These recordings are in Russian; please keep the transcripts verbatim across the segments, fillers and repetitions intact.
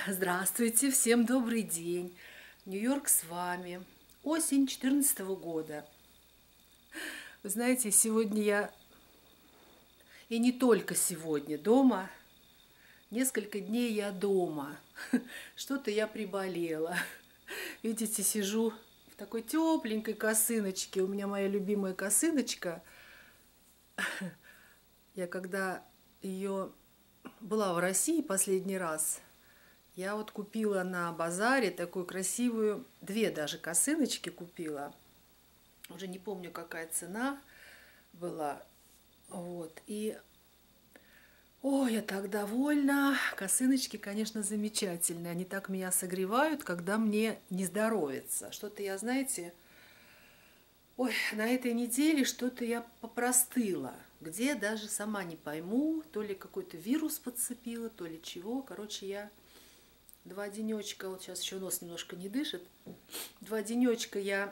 Здравствуйте, всем добрый день. Нью-Йорк с вами. Осень четырнадцатого года. Вы знаете, сегодня я, и не только сегодня, дома. Несколько дней я дома. Что-то я приболела. Видите, сижу в такой тепленькой косыночке. У меня моя любимая косыночка. Я когда ее была в России последний раз, я вот купила на базаре такую красивую, две даже косыночки купила. Уже не помню, какая цена была. Вот. И, ой, я так довольна. Косыночки, конечно, замечательные. Они так меня согревают, когда мне не здоровится. Что-то я, знаете, ой, на этой неделе что-то я попростыла. Где, даже сама не пойму. То ли какой-то вирус подцепила, то ли чего. Короче, я... Два денечка, вот сейчас еще нос немножко не дышит. Два денечка я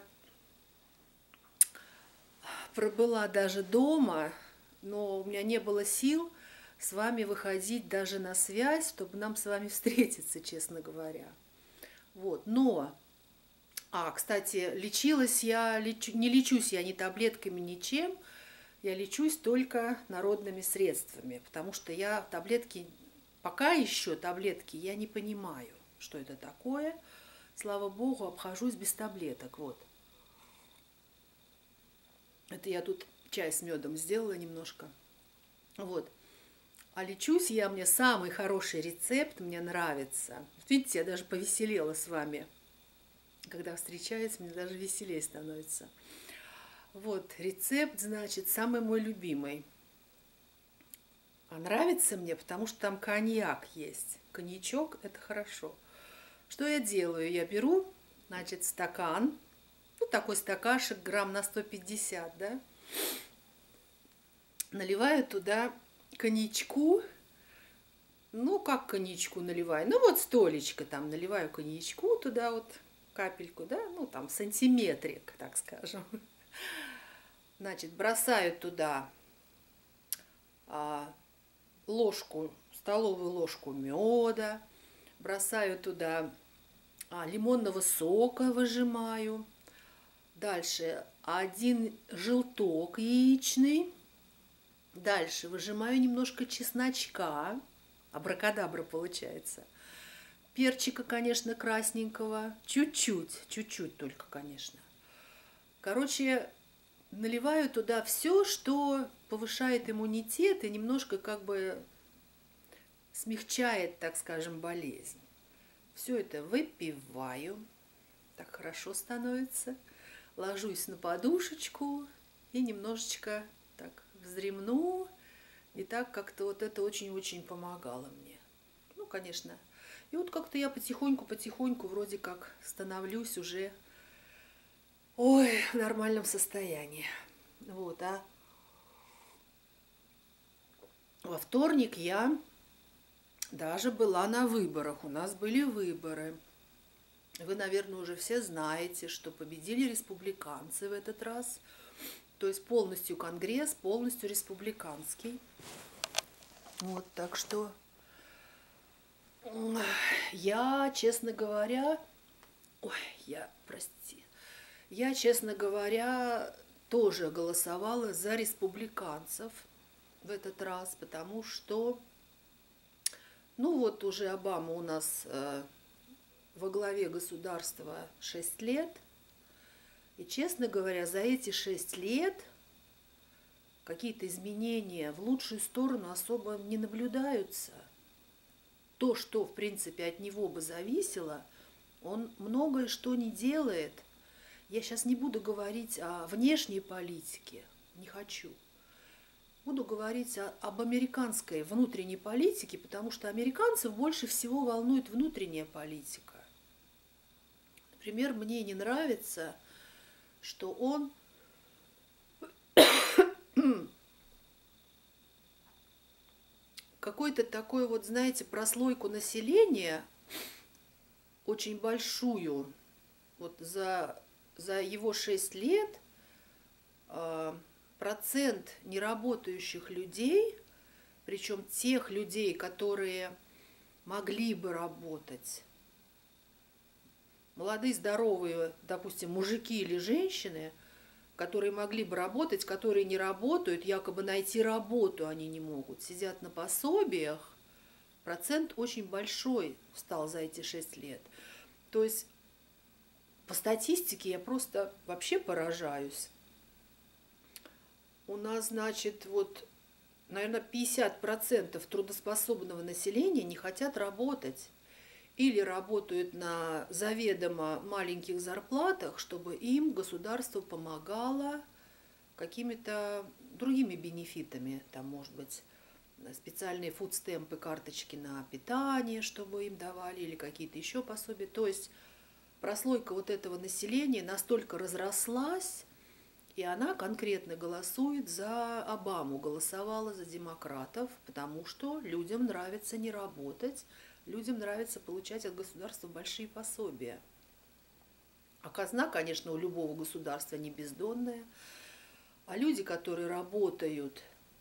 пробыла даже дома, но у меня не было сил с вами выходить даже на связь, чтобы нам с вами встретиться, честно говоря. Вот, но, а, кстати, лечилась я, лечу, не лечусь я ни таблетками, ничем, я лечусь только народными средствами, потому что я таблетки... Пока еще таблетки я не понимаю, что это такое. Слава богу, обхожусь без таблеток. Вот. Это я тут чай с медом сделала немножко. Вот. А лечусь я, мне самый хороший рецепт, мне нравится. Видите, я даже повеселела с вами. Когда встречаюсь, мне даже веселее становится. Вот, рецепт, значит, самый мой любимый. А нравится мне, потому что там коньяк есть. Коньячок – это хорошо. Что я делаю? Я беру, значит, стакан. Ну, такой стакашек, грамм на сто пятьдесят, да. Наливаю туда коньячку. Ну, как коньячку наливаю? Ну, вот столечко там. Наливаю коньячку туда вот, капельку, да. Ну, там сантиметрик, так скажем. Значит, бросаю туда... А, ложку, столовую ложку меда, бросаю туда а, лимонного сока, выжимаю. Дальше один желток яичный. Дальше выжимаю немножко чесночка. Абракадабра получается. Перчика, конечно, красненького. Чуть-чуть, чуть-чуть только, конечно. Короче, наливаю туда все, что повышает иммунитет и немножко как бы смягчает, так скажем, болезнь. Все это выпиваю. Так хорошо становится. Ложусь на подушечку и немножечко так вздремну. И так как-то вот это очень-очень помогало мне. Ну, конечно. И вот как-то я потихоньку-потихоньку вроде как становлюсь уже, ой, в нормальном состоянии. Вот, а во вторник я даже была на выборах. У нас были выборы. Вы, наверное, уже все знаете, что победили республиканцы в этот раз. То есть полностью Конгресс, полностью республиканский. Вот, так что я, честно говоря, ой, я, прости, я, честно говоря, тоже голосовала за республиканцев в этот раз, потому что, ну вот уже Обама у нас э, во главе государства шесть лет, и, честно говоря, за эти шесть лет какие-то изменения в лучшую сторону особо не наблюдаются. То, что, в принципе, от него бы зависело, он многое что не делает. Я сейчас не буду говорить о внешней политике, не хочу. Буду говорить о, об американской внутренней политике, потому что американцев больше всего волнует внутренняя политика. Например, мне не нравится, что он какой-то такой вот, знаете, прослойку населения, очень большую, вот за, за его шесть лет э, процент неработающих людей, причем тех людей, которые могли бы работать, молодые, здоровые, допустим, мужики или женщины, которые могли бы работать, которые не работают, якобы найти работу они не могут, сидят на пособиях, процент очень большой стал за эти шесть лет. То есть по статистике я просто вообще поражаюсь. У нас, значит, вот, наверное, пятьдесят процентов трудоспособного населения не хотят работать. Или работают на заведомо маленьких зарплатах, чтобы им государство помогало какими-то другими бенефитами. Там, может быть, специальные фудстемпы, карточки на питание, чтобы им давали, или какие-то еще пособия. То есть прослойка вот этого населения настолько разрослась, и она конкретно голосует за Обаму, голосовала за демократов, потому что людям нравится не работать, людям нравится получать от государства большие пособия. А казна, конечно, у любого государства не бездонная, а люди, которые работают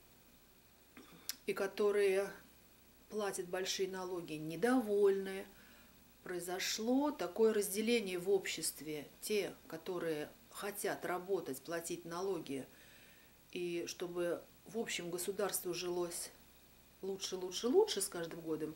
и которые платят большие налоги, недовольны. Произошло такое разделение в обществе. Те, которые хотят работать, платить налоги, и чтобы в общем государству жилось лучше, лучше, лучше с каждым годом,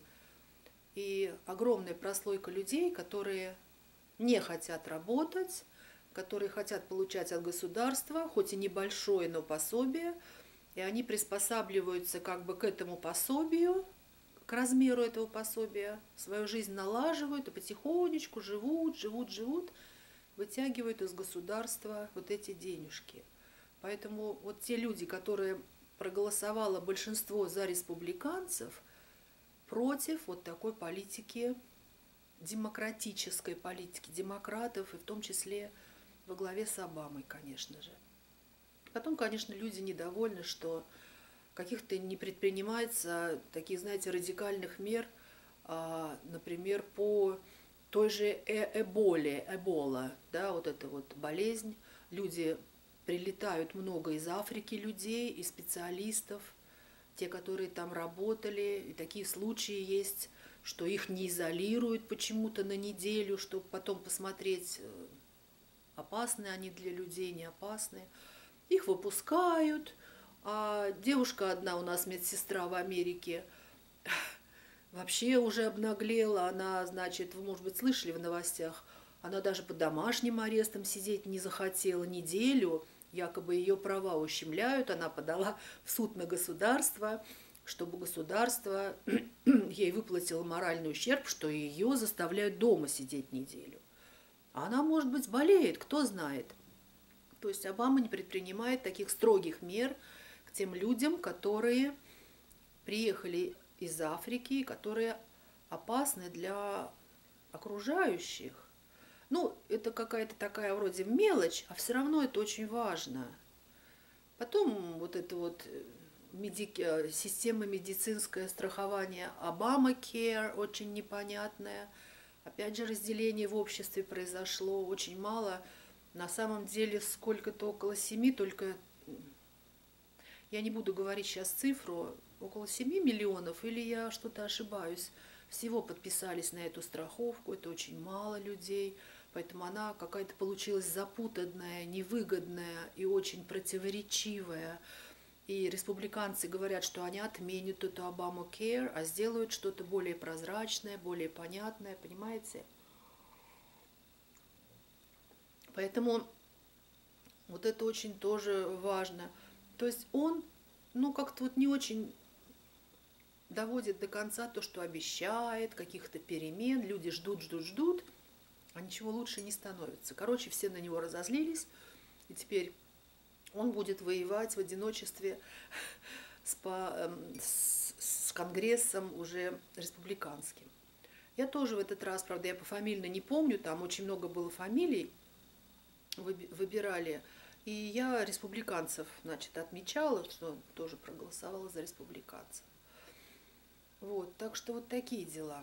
и огромная прослойка людей, которые не хотят работать, которые хотят получать от государства, хоть и небольшое, но пособие, и они приспосабливаются как бы к этому пособию, к размеру этого пособия, свою жизнь налаживают и потихонечку живут, живут, живут, вытягивают из государства вот эти денежки. Поэтому вот те люди, которые проголосовало большинство за республиканцев, против вот такой политики, демократической политики демократов, и в том числе во главе с Обамой, конечно же. Потом, конечно, люди недовольны, что каких-то не предпринимается таких, знаете, радикальных мер, например, по той же эболе, эбола, да, вот эта вот болезнь. Люди прилетают много из Африки людей, и специалистов, те, которые там работали, и такие случаи есть, что их не изолируют почему-то на неделю, чтобы потом посмотреть, опасны они для людей, не опасны. Их выпускают. А девушка одна у нас, медсестра в Америке, вообще уже обнаглела. Она, значит, вы, может быть, слышали в новостях, она даже под домашним арестом сидеть не захотела неделю. Якобы ее права ущемляют. Она подала в суд на государство, чтобы государство ей выплатило моральный ущерб, что ее заставляют дома сидеть неделю. А она, может быть, болеет, кто знает. То есть Обама не предпринимает таких строгих мер к тем людям, которые приехали из Африки, которые опасны для окружающих. Ну, это какая-то такая вроде мелочь, а все равно это очень важно. Потом вот это вот медики... система медицинское страхование Obamacare очень непонятная. Опять же, разделение в обществе произошло очень мало. На самом деле сколько-то около семи, только я не буду говорить сейчас цифру, около семи миллионов, или я что-то ошибаюсь, всего подписались на эту страховку, это очень мало людей, поэтому она какая-то получилась запутанная, невыгодная и очень противоречивая. И республиканцы говорят, что они отменят эту Obamacare, а сделают что-то более прозрачное, более понятное, понимаете? Поэтому вот это очень тоже важно. То есть он, ну, как-то вот не очень доводит до конца то, что обещает, каких-то перемен. Люди ждут, ждут, ждут, а ничего лучше не становится. Короче, все на него разозлились, и теперь он будет воевать в одиночестве с, по, с, с Конгрессом уже республиканским. Я тоже в этот раз, правда, я пофамильно не помню, там очень много было фамилий, выбирали. И я республиканцев, значит, отмечала, что тоже проголосовала за республиканцев. Вот, так что вот такие дела.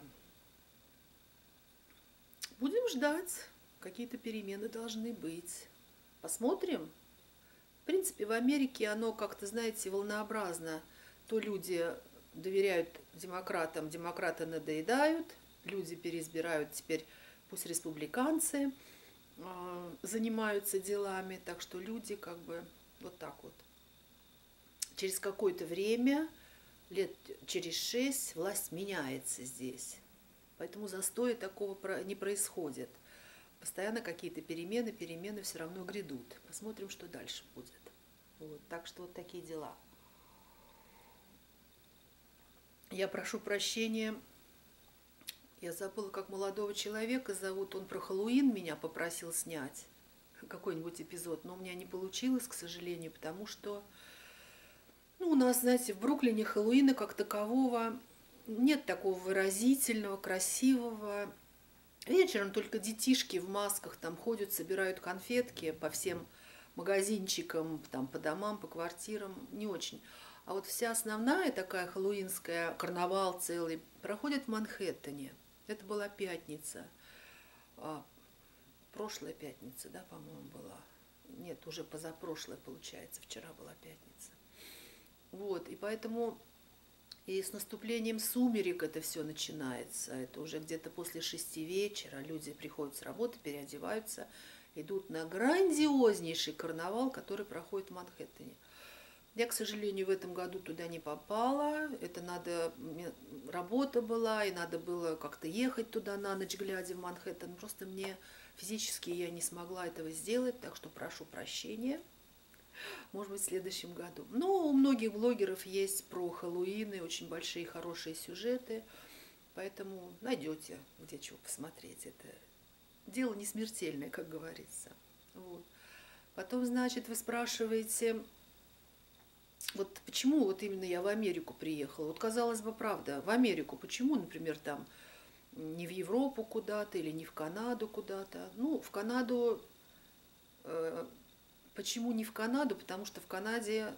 Будем ждать. Какие-то перемены должны быть. Посмотрим. В принципе, в Америке оно как-то, знаете, волнообразно. То люди доверяют демократам, демократы надоедают, люди переизбирают теперь, пусть республиканцы э, занимаются делами, так что люди как бы вот так вот. Через какое-то время, лет через шесть, власть меняется здесь. Поэтому застоя такого не происходит. Постоянно какие-то перемены, перемены все равно грядут. Посмотрим, что дальше будет. Вот, так что вот такие дела. Я прошу прощения, я забыла, как молодого человека зовут. Он про Хэллоуин меня попросил снять какой-нибудь эпизод, но у меня не получилось, к сожалению, потому что ну, у нас, знаете, в Бруклине Хэллоуина как такового нет такого выразительного, красивого. Вечером только детишки в масках там ходят, собирают конфетки по всем магазинчикам, там, по домам, по квартирам. Не очень. А вот вся основная такая хэллоуинская, карнавал целый, проходит в Манхэттене. Это была пятница. А, прошлая пятница, да, по-моему, была. Нет, уже позапрошлая, получается. Вчера была пятница. Вот, и поэтому и с наступлением сумерек это все начинается. Это уже где-то после шести вечера люди приходят с работы, переодеваются, идут на грандиознейший карнавал, который проходит в Манхэттене. Я, к сожалению, в этом году туда не попала. Это надо, работа была, и надо было как-то ехать туда на ночь, глядя в Манхэттен. Просто мне физически я не смогла этого сделать, так что прошу прощения. Может быть, в следующем году. Но у многих блогеров есть про Хэллоуин, очень большие хорошие сюжеты, поэтому найдете, где чего посмотреть. Это дело не смертельное, как говорится. Вот. Потом, значит, вы спрашиваете, вот почему вот именно я в Америку приехала? Вот, казалось бы, правда, в Америку. Почему, например, там не в Европу куда-то или не в Канаду куда-то? Ну, в Канаду... Э, почему не в Канаду? Потому что в Канаде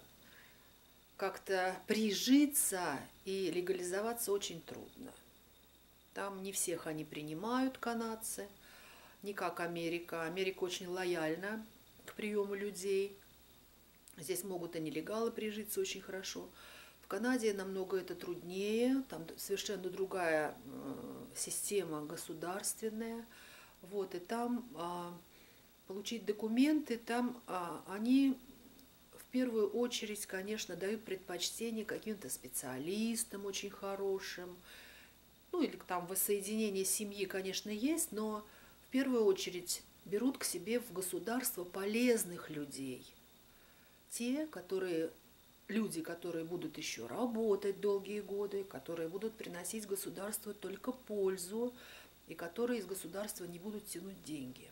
как-то прижиться и легализоваться очень трудно. Там не всех они принимают, канадцы, не как Америка. Америка очень лояльна к приему людей. Здесь могут и нелегалы прижиться очень хорошо. В Канаде намного это труднее, там совершенно другая система государственная. Вот, и там а, получить документы, там а, они в первую очередь, конечно, дают предпочтение каким-то специалистам очень хорошим. Ну, или там воссоединение семьи, конечно, есть, но в первую очередь берут к себе в государство полезных людей. Те, которые, люди, которые будут еще работать долгие годы, которые будут приносить государству только пользу, и которые из государства не будут тянуть деньги.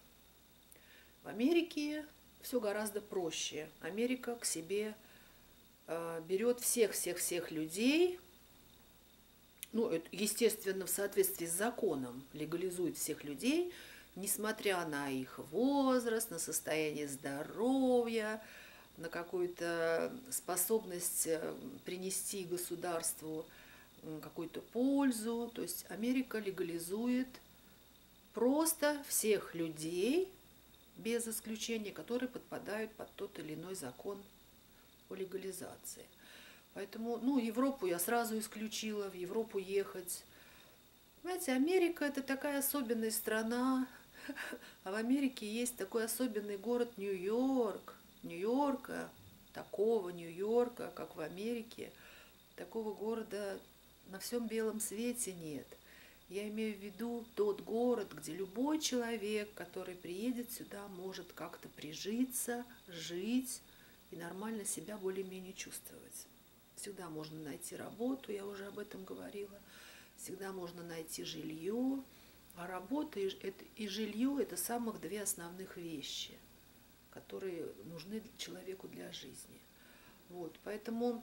В Америке все гораздо проще. Америка к себе э, берет всех-всех-всех людей, ну, это, естественно, в соответствии с законом легализует всех людей, несмотря на их возраст, на состояние здоровья, на какую-то способность принести государству какую-то пользу. То есть Америка легализует просто всех людей, без исключения, которые подпадают под тот или иной закон о легализации. Поэтому, ну, Европу я сразу исключила, в Европу ехать. Знаете, Америка – это такая особенная страна, а в Америке есть такой особенный город Нью-Йорк. Нью-Йорка, такого Нью-Йорка, как в Америке, такого города на всем белом свете нет. Я имею в виду тот город, где любой человек, который приедет сюда, может как-то прижиться, жить и нормально себя более-менее чувствовать. Всегда можно найти работу, я уже об этом говорила. Всегда можно найти жилье. А работа и жилье – это самых две основных вещи, которые нужны человеку для жизни. Вот, поэтому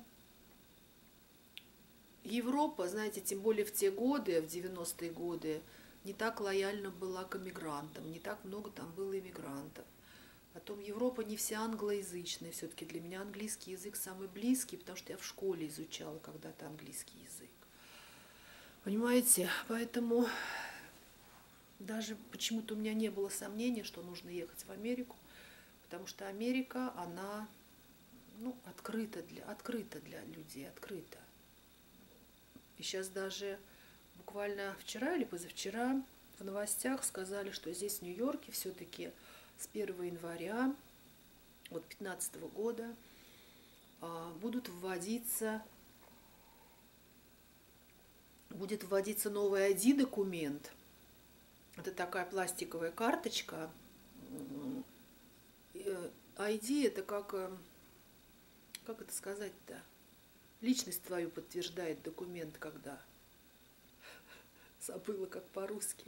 Европа, знаете, тем более в те годы, в девяностые годы, не так лояльна была к иммигрантам, не так много там было иммигрантов. Потом Европа не вся англоязычная, все-таки для меня английский язык самый близкий, потому что я в школе изучала когда-то английский язык. Понимаете, поэтому даже почему-то у меня не было сомнения, что нужно ехать в Америку, потому что Америка, она, ну, открыта для, открыта для людей, открыта. сейчас даже буквально вчера или позавчера в новостях сказали, что здесь, в Нью-Йорке, все-таки с первого января вот две тысячи пятнадцатого года будут вводиться, будет вводиться новый ай ди-документ. Это такая пластиковая карточка. ай ди – это как, как это сказать-то? Личность твою подтверждает документ, когда... Забыла, как по-русски.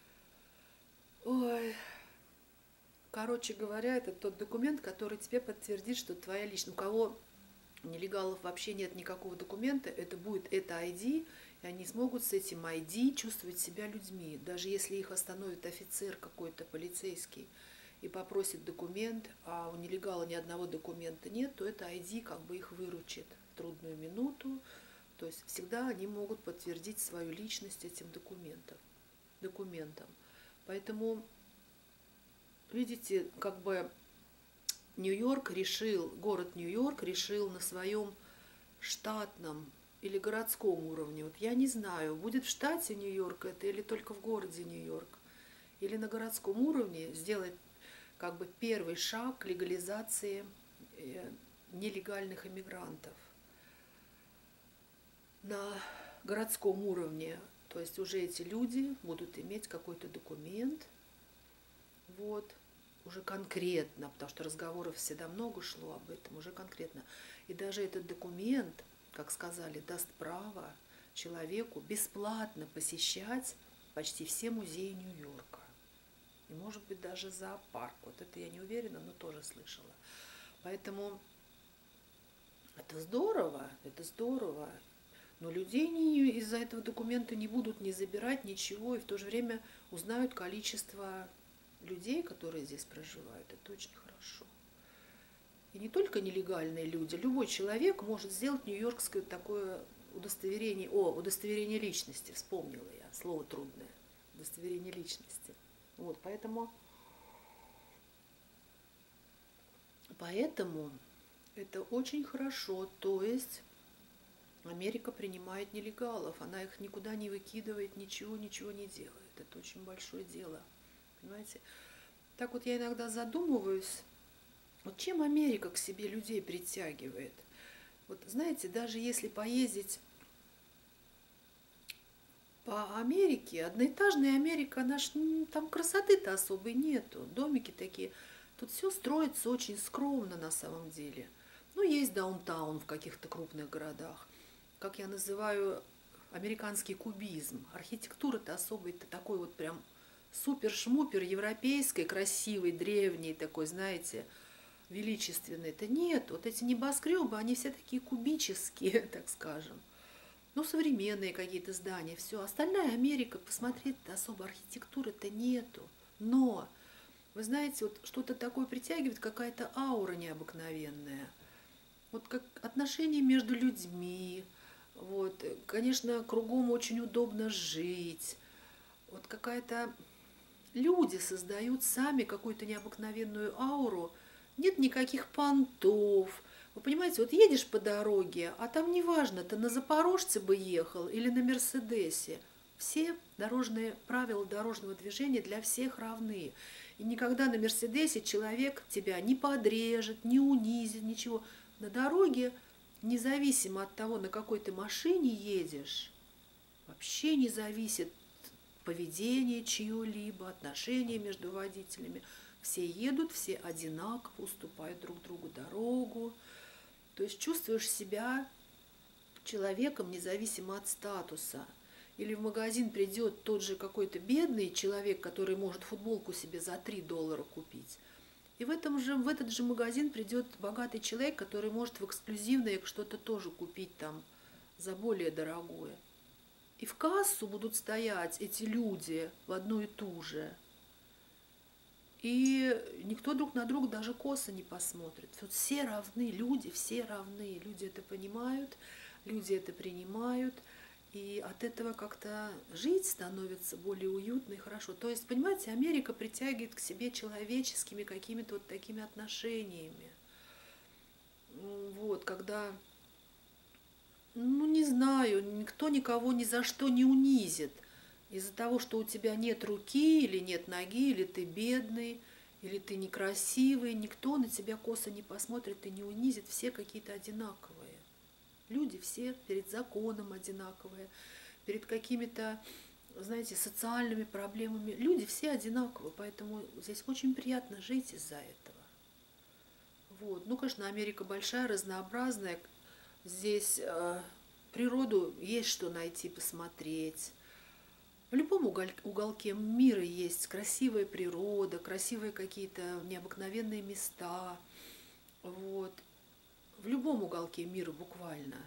Ой. Короче говоря, это тот документ, который тебе подтвердит, что твоя личность. У кого нелегалов вообще нет никакого документа, это будет это ай ди, и они смогут с этим ай ди чувствовать себя людьми. Даже если их остановит офицер какой-то, полицейский, и попросит документ, а у нелегала ни одного документа нет, то это ай ди как бы их выручит в трудную минуту. То есть всегда они могут подтвердить свою личность этим документом. документом. Поэтому, видите, как бы Нью-Йорк решил, город Нью-Йорк решил на своем штатном или городском уровне. Вот я не знаю, будет в штате Нью-Йорк это или только в городе Нью-Йорк, или на городском уровне сделать как бы первый шаг к легализации нелегальных иммигрантов. На городском уровне, то есть уже эти люди будут иметь какой-то документ, вот, уже конкретно, потому что разговоров всегда много шло об этом, уже конкретно. И даже этот документ, как сказали, даст право человеку бесплатно посещать почти все музеи Нью-Йорка. И, может быть, даже зоопарк. Вот это я не уверена, но тоже слышала. Поэтому это здорово, это здорово. Но людей из-за этого документа не будут ни забирать, ничего, и в то же время узнают количество людей, которые здесь проживают. Это очень хорошо. И не только нелегальные люди, любой человек может сделать нью-йоркское такое удостоверение, о, удостоверение личности, вспомнила я, слово трудное, удостоверение личности. Вот, поэтому, поэтому это очень хорошо, то есть Америка принимает нелегалов, она их никуда не выкидывает, ничего, ничего не делает. Это очень большое дело, понимаете? Так вот я иногда задумываюсь, вот чем Америка к себе людей притягивает. Вот знаете, даже если поездить по Америке, одноэтажная Америка, она ж, там красоты-то особой нету, домики такие. Тут все строится очень скромно на самом деле. Ну, есть даунтаун в каких-то крупных городах. Как я называю, американский кубизм. Архитектура-то особый-то такой вот прям супер-шмупер, европейской, красивой, древней такой, знаете, величественной. Это нет. Вот эти небоскребы, они все такие кубические, так скажем. Ну, современные какие-то здания, все. Остальная Америка, посмотреть-то особо архитектуры-то нету. Но, вы знаете, вот что-то такое притягивает, какая-то аура необыкновенная. Вот как отношения между людьми. Вот, конечно, кругом очень удобно жить. Вот какая-то... Люди создают сами какую-то необыкновенную ауру. Нет никаких понтов. Вы понимаете, вот едешь по дороге, а там неважно, ты на Запорожце бы ехал или на Мерседесе. Все дорожные правила дорожного движения для всех равны. И никогда на Мерседесе человек тебя не подрежет, не унизит, ничего. На дороге, независимо от того, на какой ты машине едешь, вообще не зависит поведение чье-либо, отношения между водителями. Все едут, все одинаково, уступают друг другу дорогу. То есть чувствуешь себя человеком, независимо от статуса. Или в магазин придет тот же какой-то бедный человек, который может футболку себе за три доллара купить. И в, этом же, в этот же магазин придет богатый человек, который может в эксклюзивное что-то тоже купить там за более дорогое. И в кассу будут стоять эти люди в одну и ту же. И никто друг на друга даже косо не посмотрит. Вот все равны, люди все равны. Люди это понимают, люди это принимают. И от этого как-то жить становится более уютно и хорошо. То есть, понимаете, Америка притягивает к себе человеческими какими-то вот такими отношениями. Вот, когда, ну, не знаю, никто никто никого ни за что не унизит. Из-за того, что у тебя нет руки или нет ноги, или ты бедный, или ты некрасивый, никто на тебя косо не посмотрит и не унизит. Все какие-то одинаковые. Люди все перед законом одинаковые, перед какими-то, знаете, социальными проблемами. Люди все одинаковые, поэтому здесь очень приятно жить из-за этого. Вот. Ну, конечно, Америка большая, разнообразная. Здесь э, природу есть что найти, посмотреть. В любом уголке мира есть красивая природа, красивые какие-то необыкновенные места. Вот. В любом уголке мира буквально.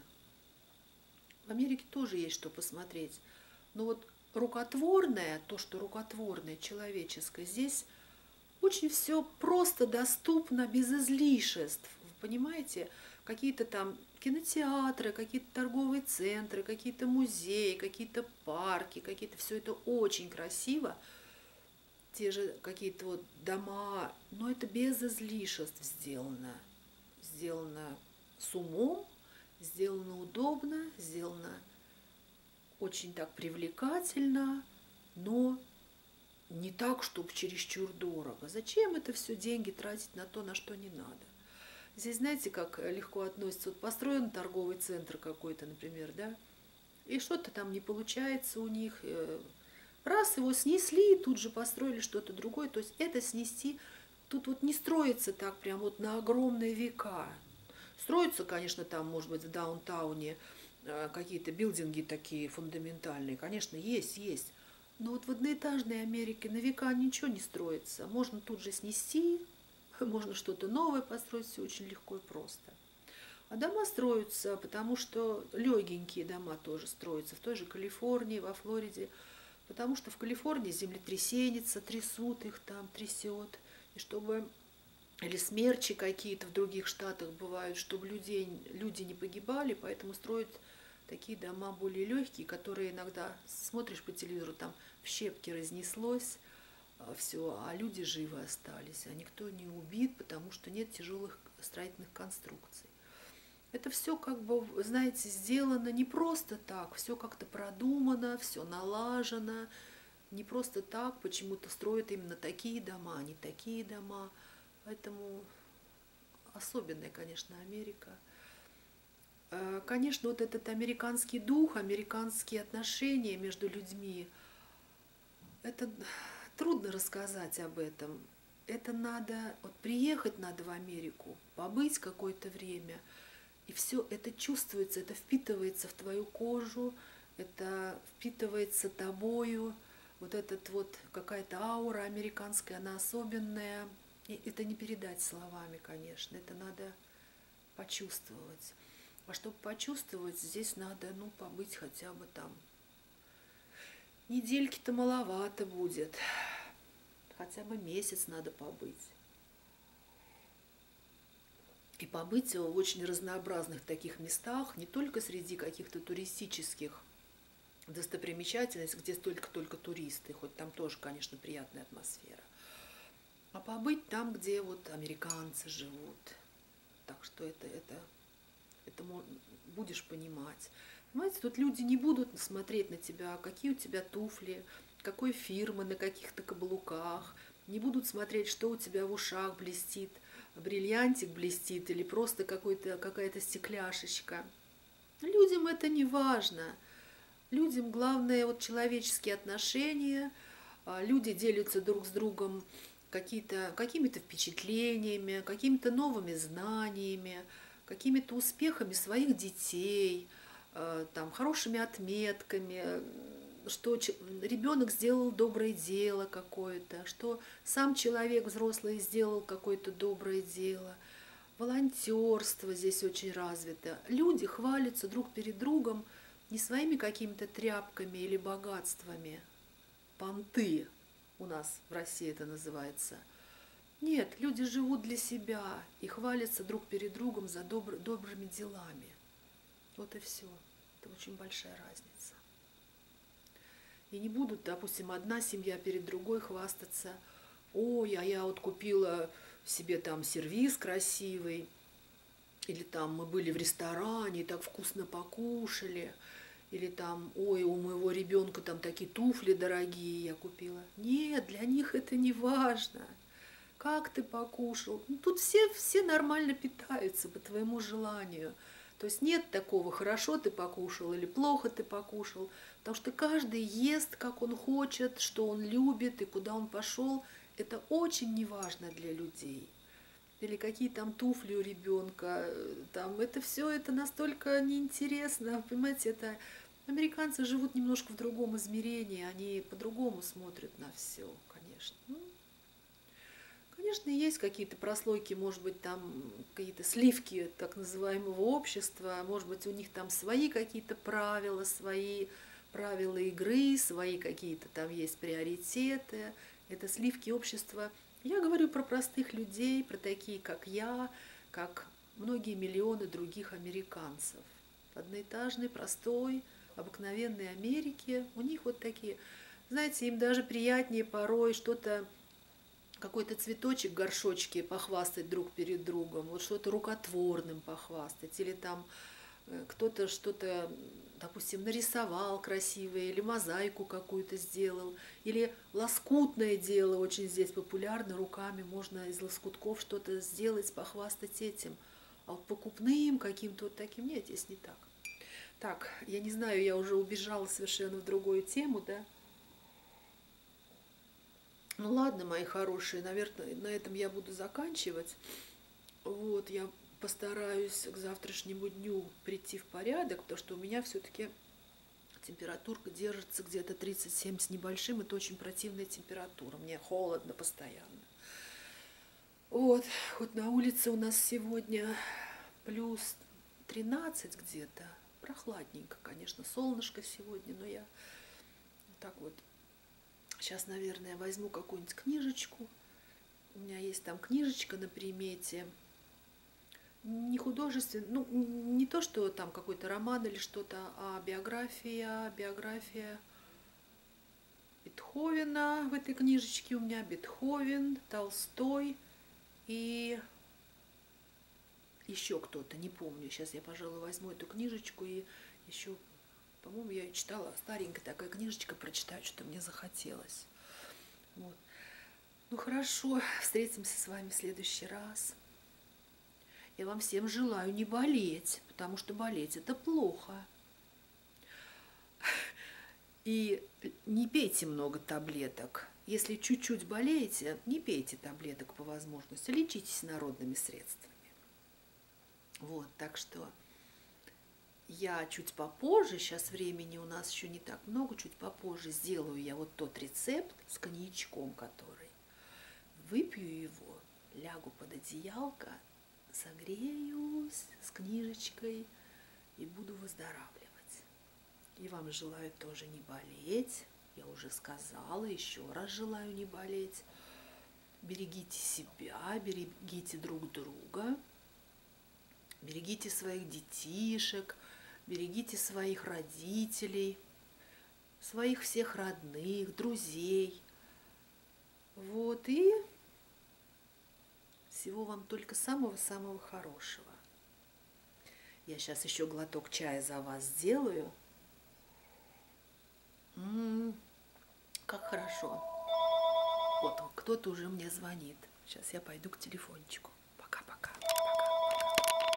В Америке тоже есть что посмотреть. Но вот рукотворное, то, что рукотворное, человеческое, здесь очень все просто доступно, без излишеств. Вы понимаете? Какие-то там кинотеатры, какие-то торговые центры, какие-то музеи, какие-то парки, какие-то все это очень красиво. Те же какие-то вот дома, но это без излишеств сделано. Сделано с умом, сделано удобно, сделано очень так привлекательно, но не так, чтобы чересчур дорого. Зачем это все деньги тратить на то, на что не надо? Здесь, знаете, как легко относится. Вот построен торговый центр какой-то, например, да, и что-то там не получается у них. Раз его снесли, тут же построили что-то другое. То есть это снести, тут вот не строится так прям вот на огромные века. Строятся, конечно, там, может быть, в даунтауне какие-то билдинги такие фундаментальные. Конечно, есть, есть. Но вот в одноэтажной Америке на века ничего не строится. Можно тут же снести, можно что-то новое построить, все очень легко и просто. А дома строятся, потому что легенькие дома тоже строятся. В той же Калифорнии, во Флориде. Потому что в Калифорнии землетрясения трясут их там, трясет. И чтобы... Или смерчи какие-то в других штатах бывают, чтобы людей, люди не погибали, поэтому строят такие дома более легкие, которые иногда смотришь по телевизору, там в щепки разнеслось все, а люди живы остались, а никто не убит, потому что нет тяжелых строительных конструкций. Это все как бы, знаете, сделано не просто так, все как-то продумано, все налажено, не просто так, почему-то строят именно такие дома, а не такие дома. Поэтому особенная, конечно, Америка. Конечно, вот этот американский дух, американские отношения между людьми, это трудно рассказать об этом. Это надо, вот приехать надо в Америку, побыть какое-то время, и все это чувствуется, это впитывается в твою кожу, это впитывается тобою, вот этот вот какая-то аура американская, она особенная. И это не передать словами, конечно, это надо почувствовать. А чтобы почувствовать, здесь надо, ну, побыть хотя бы там. Недельки-то маловато будет, хотя бы месяц надо побыть. И побыть в очень разнообразных таких местах, не только среди каких-то туристических достопримечательностей, где только-только туристы, хоть там тоже, конечно, приятная атмосфера. А побыть там, где вот американцы живут. Так что это, это, это будешь понимать. Понимаете, тут люди не будут смотреть на тебя, какие у тебя туфли, какой фирмы, на каких-то каблуках. Не будут смотреть, что у тебя в ушах блестит, бриллиантик блестит или просто какой-то, какая-то стекляшечка. Людям это не важно. Людям главное вот человеческие отношения. Люди делятся друг с другом какие-то, какими-то впечатлениями, какими-то новыми знаниями, какими-то успехами своих детей, там, хорошими отметками, что ребенок сделал доброе дело какое-то, что сам человек взрослый сделал какое-то доброе дело. Волонтерство здесь очень развито. Люди хвалятся друг перед другом не своими какими-то тряпками или богатствами. Понты у нас в России это называется. Нет, люди живут для себя и хвалятся друг перед другом за добр, добрыми делами. Вот и все. Это очень большая разница. И не будут, допустим, одна семья перед другой хвастаться: ой, а я вот купила себе там сервиз красивый, или там мы были в ресторане и так вкусно покушали, или там, ой, у моего ребенка там такие туфли дорогие я купила. Нет, для них это не важно. Как ты покушал? Ну, тут все, все нормально питаются по твоему желанию. То есть нет такого, хорошо ты покушал или плохо ты покушал, потому что каждый ест, как он хочет, что он любит и куда он пошел. Это очень неважно для людей. Или какие там туфли у ребенка, там это все это настолько неинтересно, понимаете, это американцы живут немножко в другом измерении, они по-другому смотрят на все, конечно. Ну, конечно, есть какие-то прослойки, может быть, там какие-то сливки так называемого общества, может быть, у них там свои какие-то правила, свои правила игры, свои какие-то там есть приоритеты. Это сливки общества. Я говорю про простых людей, про такие, как я, как многие миллионы других американцев. В одноэтажной, простой, обыкновенной Америке у них вот такие, знаете, им даже приятнее порой что-то, какой-то цветочек, горшочки похвастать друг перед другом, вот что-то рукотворным похвастать, или там кто-то что-то, допустим, нарисовал красивое, или мозаику какую-то сделал, или лоскутное дело, очень здесь популярно, руками можно из лоскутков что-то сделать, похвастать этим. А вот покупным каким-то вот таким, нет, здесь не так. Так, я не знаю, я уже убежала совершенно в другую тему, да? Ну ладно, мои хорошие, наверное, на этом я буду заканчивать. Вот, я постараюсь к завтрашнему дню прийти в порядок, потому что у меня все-таки температурка держится где-то тридцать семь с небольшим. Это очень противная температура. Мне холодно постоянно. Вот, вот на улице у нас сегодня плюс тринадцать где-то. Прохладненько, конечно, солнышко сегодня, но я вот так вот сейчас, наверное, возьму какую-нибудь книжечку. У меня есть там книжечка на примете. Не художественный, ну, не то, что там какой-то роман или что-то, а биография, биография Бетховена в этой книжечке у меня. Бетховен, Толстой и еще кто-то, не помню. Сейчас я, пожалуй, возьму эту книжечку и еще, по-моему, я ее читала, старенькая такая книжечка, прочитаю, что мне захотелось. Вот. Ну хорошо, встретимся с вами в следующий раз. Я вам всем желаю не болеть, потому что болеть это плохо. И не пейте много таблеток. Если чуть-чуть болеете, не пейте таблеток по возможности, лечитесь народными средствами. Вот, так что я чуть попозже, сейчас времени у нас еще не так много, чуть попозже сделаю я вот тот рецепт с коньячком, который. Выпью его, лягу под одеялко, согреюсь с книжечкой и буду выздоравливать. И вам желаю тоже не болеть. Я уже сказала, еще раз желаю не болеть. Берегите себя, берегите друг друга, берегите своих детишек, берегите своих родителей, своих всех родных, друзей. Вот, и всего вам только самого-самого хорошего. Я сейчас еще глоток чая за вас сделаю. М-м, как хорошо. Вот кто-то уже мне звонит. Сейчас я пойду к телефончику.